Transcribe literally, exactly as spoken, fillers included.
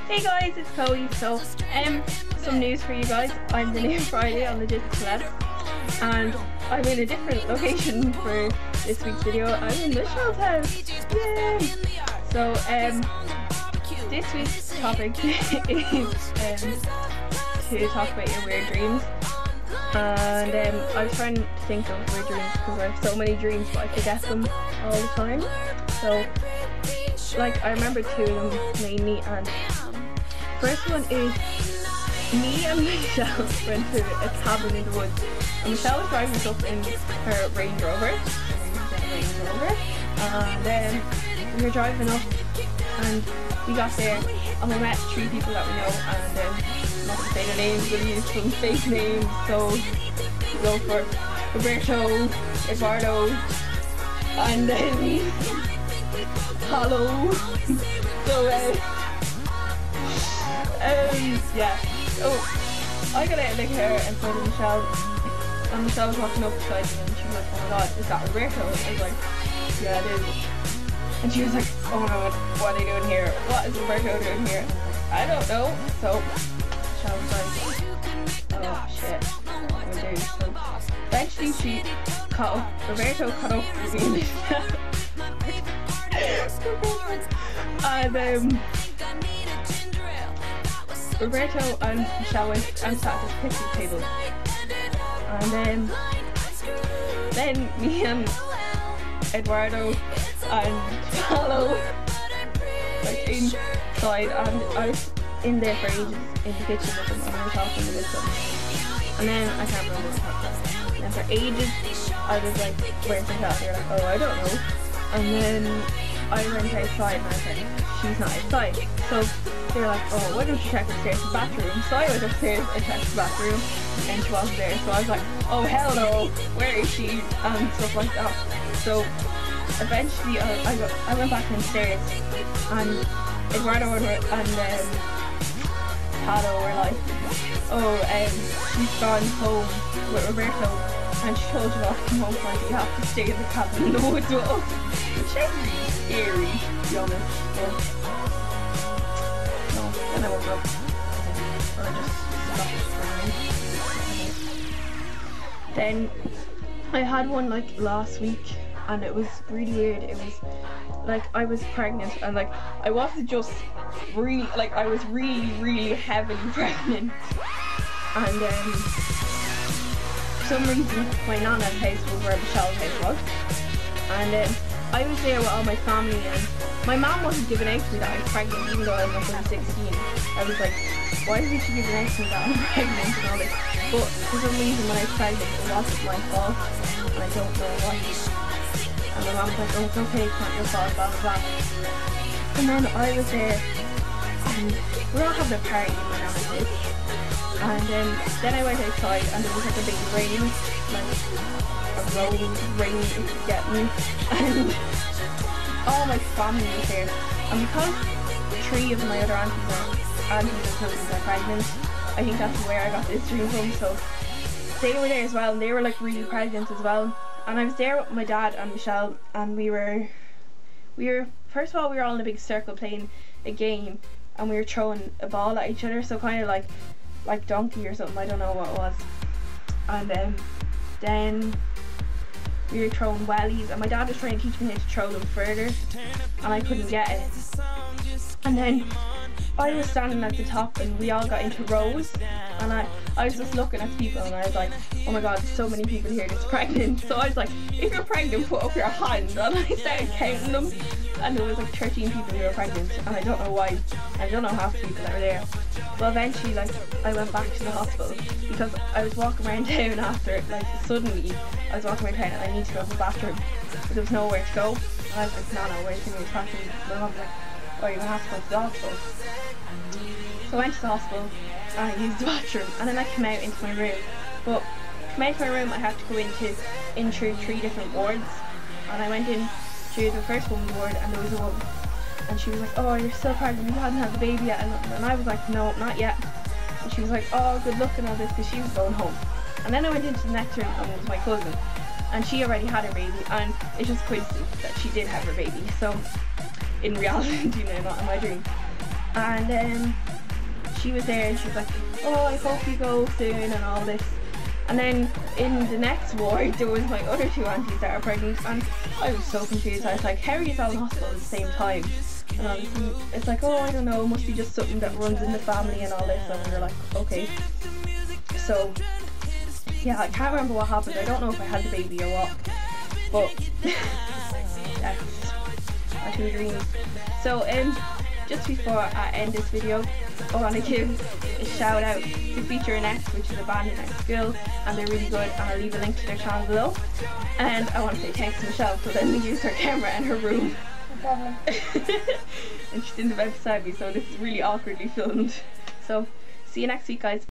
Hey guys, it's Chloe. So, um, some news for you guys. I'm the new Friday on Legit Celeb, and I'm in a different location for this week's video. I'm in Michelle's house. Yay! So, um, this week's topic is um to talk about your weird dreams. And um, I was trying to think of weird dreams because I have so many dreams, but I forget them all the time. So, like, I remember two of them mainly, and first one is me and Michelle went to a cabin in the woods, and Michelle was driving us up in her Range Rover, Range Rover, and then we were driving up, and we got there, and we met three people that we know, and then um, not to say their names, we'll use some fake names, so we go for Roberto, Eduardo, and then Hello. So uh, um yeah. Oh, I got out of the car and so did Michelle. And Michelle was walking up beside me and she was like, "Oh my god, is that Roberto?" I was like, "Yeah, it is." And she was like, "Oh my god, what are they doing here? What is Roberto doing here?" And I was like, "I don't know." So Michelle was like, "Oh shit, what do I do?" So eventually she caught up, Roberto caught up with me and Michelle. And um, Roberto and Michelle went and sat at the picnic table, and then then me and Eduardo and Paolo went inside, and I was in there for ages in the kitchen with them, and we were talking about something, and then I can't remember what we talked about. And then for ages I was like, "Where's Michelle?" They were like, "Oh, I don't know." And then I went outside and I was like, "She's not outside." So they were like, "Oh, why don't you check upstairs in the bathroom?" So I went upstairs and checked the bathroom and she wasn't there. So I was like, "Oh hell no, where is she?" And stuff like that. So eventually I, I, got, I went back downstairs and Eduardo and, and um, Paolo were like, "Oh, um, she's gone home with Roberto and she told you not to come home tonight, you have to stay in the cabin in the woods with us." Which is really scary, to be honest. But no, then I woke up. Or I just stopped crying. Then I had one like last week and it was really weird. It was like I was pregnant and like I wasn't just really, like I was really, really heavily pregnant. And um, for some reason my nana's house was where Michelle's house was. And um, I was there with all my family, and my mom wasn't giving out to me that I was pregnant, even though I was like only sixteen. I was like, why isn't she giving out to me that I'm pregnant and all this? But for some reason when I was pregnant it wasn't my fault, and I don't know why. And my mom was like, "Oh, it's okay, it's not your fault, blah blah blah." And then I was there and we were all having a party in my nana's house. And um, then I went outside and there was like a big rain, like a rolling rain if you get me, and all my family was there. And because three of my other aunties are aunties and cousins are pregnant, I think that's where I got this dream from. So they were there as well, and they were like really pregnant as well. And I was there with my dad and Michelle, and we were, we were first of all we were all in a big circle playing a game, and we were throwing a ball at each other, so kind of like like donkey or something, I don't know what it was. And um, then we were throwing wellies, and my dad was trying to teach me how to throw them further, and I couldn't get it. And then I was standing at the top, and we all got into rows, and I, I was just looking at the people, and I was like, "Oh my god, there's so many people here that's pregnant." So I was like, "If you're pregnant, put up your hand." And I started counting them, and there was like thirteen people who were pregnant, and I don't know why. I don't know half the people that were there. But eventually, like, I went back to the hospital because I was walking around town after, like, suddenly I was walking around town and I need to go to the bathroom, but there was nowhere to go. And I was like, "No, no, where's the nearest bathroom?" My mum was like, "Oh, you're gonna have to go to the hospital." So I went to the hospital and I used the bathroom, and then I came out into my room. But to come out of my room, I had to go into in through three different wards, and I went in through the first woman's ward, and there was a woman, and she was like, "Oh, you're still pregnant, you hadn't had the baby yet." And, and I was like, "No, not yet." And she was like, "Oh, good luck and all this," because she was going home. And then I went into the next room, and it was my cousin, and she already had her baby, and it's just coincidence that she did have her baby. So in reality, you know, not in my dream. and um, she was there and she was like, oh, I hope you go soon and all this. And then in the next ward there was my other two aunties that are pregnant, and I was so confused. I was like, how are you all in hospital at the same time? And obviously it's like, oh, I don't know, it must be just something that runs in the family and all this. And we were like, okay. So yeah, I can't remember what happened. I don't know if I had the baby or what, but that's my two dreams. So um, just before I end this video, I want to give a shout out to Feature Next, which is a band in our school, and they're really good, and I'll leave a link to their channel below. And I want to say thanks to Michelle for letting me use her camera and her room. No problem. And she's in the bed beside me, so this is really awkwardly filmed. So see you next week, guys.